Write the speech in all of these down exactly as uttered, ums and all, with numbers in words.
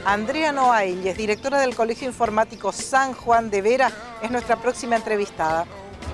Andrea Noailles, directora del Colegio Informático San Juan de Vera, es nuestra próxima entrevistada.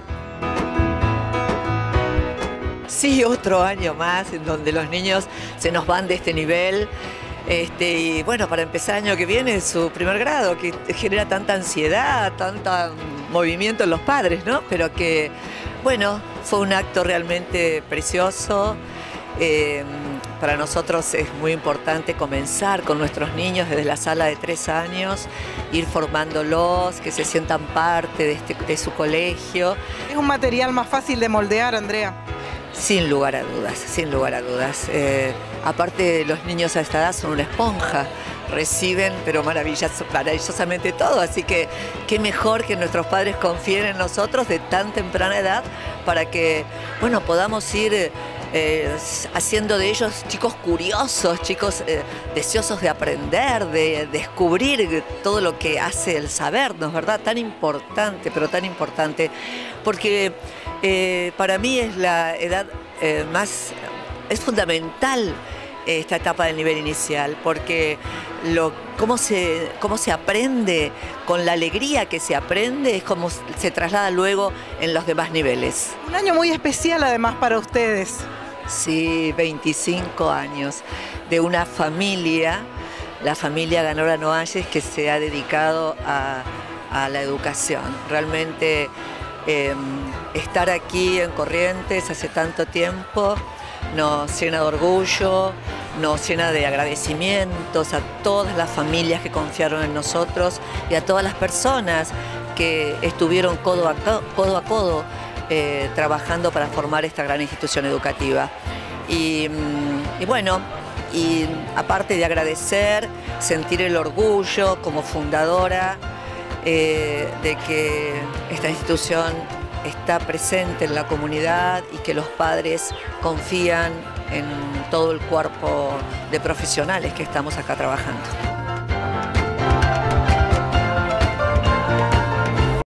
Sí, otro año más en donde los niños se nos van de este nivel. Este, y bueno, para empezar el año que viene, su primer grado, que genera tanta ansiedad, tanto movimiento en los padres, ¿no? Pero que, bueno, fue un acto realmente precioso. Eh, para nosotros es muy importante comenzar con nuestros niños desde la sala de tres años, ir formándolos, que se sientan parte de, este, de su colegio. ¿Es un material más fácil de moldear, Andrea? Sin lugar a dudas, sin lugar a dudas. Eh, aparte, los niños a esta edad son una esponja, reciben pero maravilloso, maravillosamente todo, así que qué mejor que nuestros padres confíen en nosotros de tan temprana edad para que, bueno, podamos ir eh, haciendo de ellos chicos curiosos, chicos eh, deseosos de aprender, de descubrir todo lo que hace el sabernos, ¿verdad? Tan importante, pero tan importante, porque eh, para mí es la edad eh, más, es fundamental esta etapa del nivel inicial, porque lo, cómo, se, cómo se aprende, con la alegría que se aprende, es como se traslada luego en los demás niveles. Un año muy especial además para ustedes. Sí, veinticinco años de una familia, la familia Ganora Noailles, que se ha dedicado a, a la educación. Realmente eh, estar aquí en Corrientes hace tanto tiempo nos llena de orgullo, nos llena de agradecimientos a todas las familias que confiaron en nosotros y a todas las personas que estuvieron codo a codo, codo, a codo eh, trabajando para formar esta gran institución educativa. Y, y bueno, y aparte de agradecer, sentir el orgullo como fundadora eh, de que esta institución está presente en la comunidad y que los padres confían en todo el cuerpo de profesionales que estamos acá trabajando.